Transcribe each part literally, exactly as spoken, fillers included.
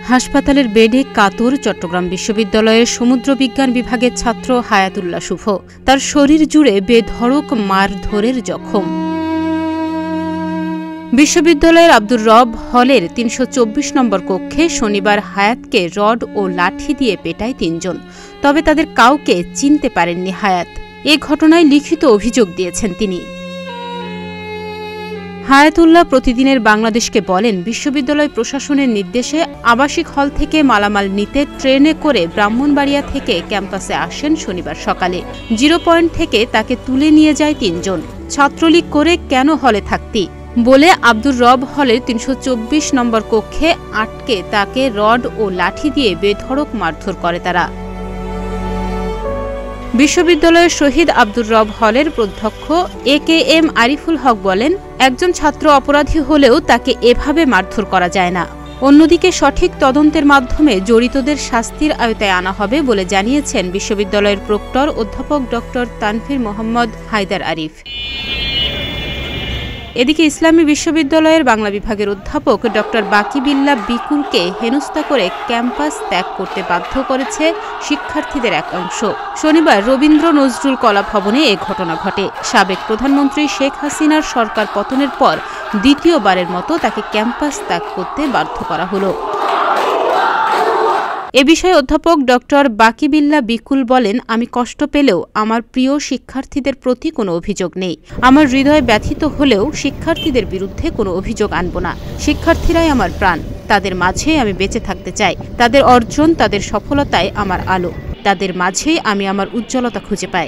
হাসপাতালের বেডে কাতর চট্টগ্রাম বিশ্ববিদ্যালয়ের সমুদ্রবিজ্ঞান বিভাগের ছাত্র হায়াতুল্লাহ শুভ। তার শরীর জুড়ে বেধড়ক মারধরের জখম। বিশ্ববিদ্যালয়ের আব্দুর রব হলের তিনশো চব্বিশ নম্বর কক্ষে শনিবার হায়াতকে রড ও লাঠি দিয়ে পেটায় তিনজন। তবে তাদের কাউকে চিনতে পারেননি হায়াত। এ ঘটনায় লিখিত অভিযোগ দিয়েছেন তিনি। হায়াতুল্লাহ প্রতিদিনের বাংলাদেশকে বলেন, বিশ্ববিদ্যালয় প্রশাসনের নির্দেশে আবাসিক হল থেকে মালামাল নিতে ট্রেনে করে ব্রাহ্মণবাড়িয়া থেকে ক্যাম্পাসে আসেন শনিবার সকালে। জিরো পয়েন্ট থেকে তাকে তুলে নিয়ে যায় তিনজন। ছাত্রলীগ করে কেন হলে থাকতি বলে আব্দুর রব হলের তিনশো চব্বিশ নম্বর কক্ষে আটকে তাকে রড ও লাঠি দিয়ে বেধড়ক মারধর করে তারা। বিশ্ববিদ্যালয়ের শহীদ আব্দুর রব হলের অধ্যক্ষ এ কে এম আরিফুল হক বলেন, একজন ছাত্র অপরাধী হলেও তাকে এভাবে মারধর করা যায় না। অন্যদিকে সঠিক তদন্তের মাধ্যমে জড়িতদের শাস্তির আওতায় আনা হবে বলে জানিয়েছেন বিশ্ববিদ্যালয়ের প্রক্টর অধ্যাপক ড তানভীর মোহাম্মদ হায়দার আরিফ। এদিকে ইসলামী বিশ্ববিদ্যালয়ের বাংলা বিভাগের অধ্যাপক ড বাকি বিল্লাহ বিকুলকে হেনস্থা করে ক্যাম্পাস ত্যাগ করতে বাধ্য করেছে শিক্ষার্থীদের এক অংশ। শনিবার রবীন্দ্র নজরুল কলা ভবনে এ ঘটনা ঘটে। সাবেক প্রধানমন্ত্রী শেখ হাসিনার সরকার পতনের পর দ্বিতীয়বারের মতো তাকে ক্যাম্পাস ত্যাগ করতে বাধ্য করা হলো। এ বিষয়ে অধ্যাপক ড বাকি বিল্লাহ বিকুল বলেন, আমি কষ্ট পেলেও আমার প্রিয় শিক্ষার্থীদের প্রতি কোনো অভিযোগ নেই। আমার হৃদয় ব্যথিত হলেও শিক্ষার্থীদের বিরুদ্ধে কোনো অভিযোগ আনব না। শিক্ষার্থীরাই আমার প্রাণ, তাদের মাঝে আমি বেঁচে থাকতে চাই। তাদের অর্জন, তাদের সফলতায় আমার আলো, তাদের মাঝেই আমি আমার উজ্জ্বলতা খুঁজে পাই।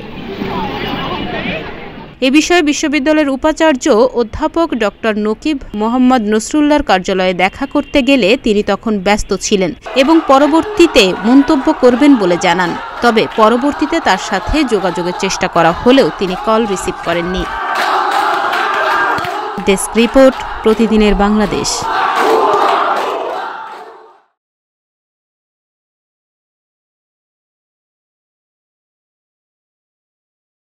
এ বিষয়ে বিশ্ববিদ্যালয়ের উপাচার্য অধ্যাপক ড নকিব মোহাম্মদ নসরুল্লাহর কার্যালয়ে দেখা করতে গেলে তিনি তখন ব্যস্ত ছিলেন এবং পরবর্তীতে মন্তব্য করবেন বলে জানান। তবে পরবর্তীতে তার সাথে যোগাযোগের চেষ্টা করা হলেও তিনি কল রিসিভ করেননি। ডেস্ক রিপোর্ট, প্রতিদিনের বাংলাদেশ।